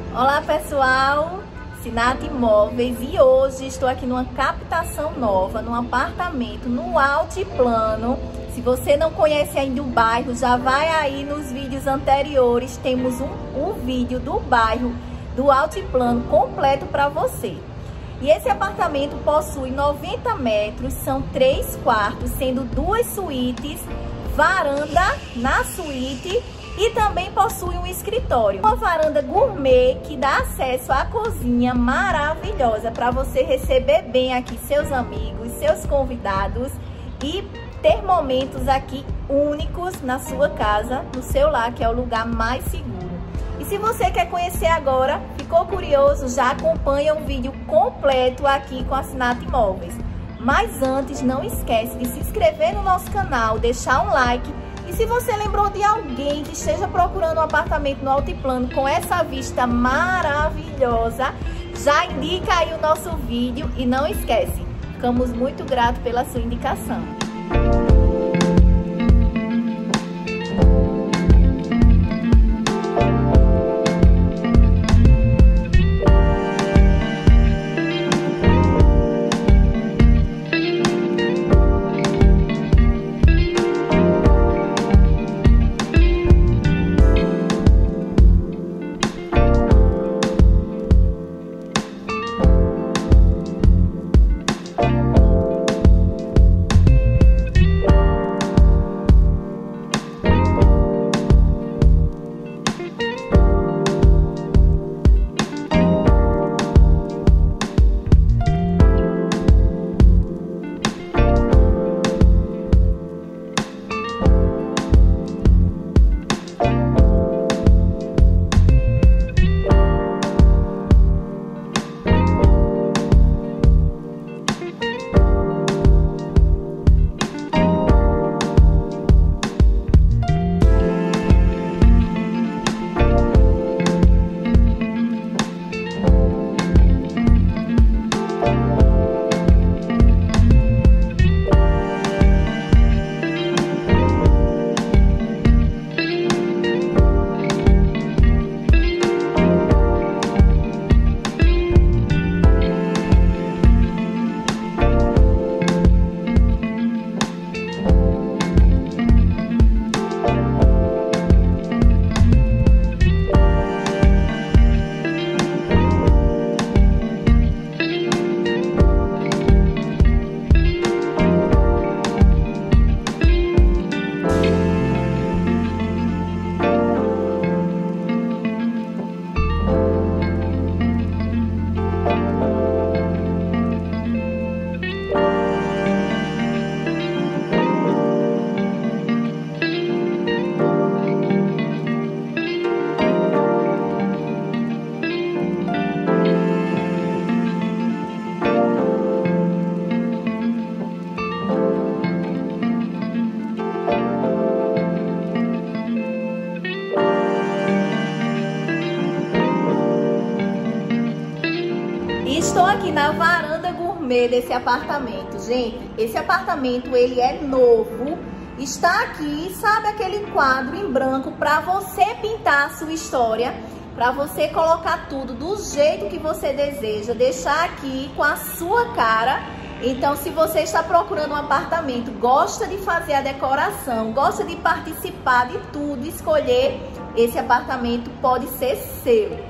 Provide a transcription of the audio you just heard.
Olá pessoal, Sinat Imóveis, e hoje estou aqui numa captação nova, num apartamento no Altiplano. Se você não conhece ainda o bairro, já vai aí nos vídeos anteriores, temos um vídeo do bairro do Altiplano completo para você. E esse apartamento possui 90 metros, são 3 quartos, sendo 2 suítes, varanda na suíte e também possui um escritório. Uma varanda gourmet que dá acesso à cozinha maravilhosa para você receber bem aqui seus amigos, seus convidados e ter momentos aqui únicos na sua casa, no seu lar, que é o lugar mais seguro. E se você quer conhecer agora, ficou curioso, já acompanha o vídeo completo aqui com a Sinat Imóveis. Mas antes, não esquece de se inscrever no nosso canal, deixar um like. E se você lembrou de alguém que esteja procurando um apartamento no Altiplano com essa vista maravilhosa, já indica aí o nosso vídeo e não esquece, ficamos muito gratos pela sua indicação. Estou aqui na varanda gourmet desse apartamento. Gente, esse apartamento ele é novo. Está aqui, sabe aquele quadro em branco para você pintar a sua história, para você colocar tudo do jeito que você deseja, deixar aqui com a sua cara. Então, se você está procurando um apartamento, gosta de fazer a decoração, gosta de participar de tudo, escolher, esse apartamento pode ser seu.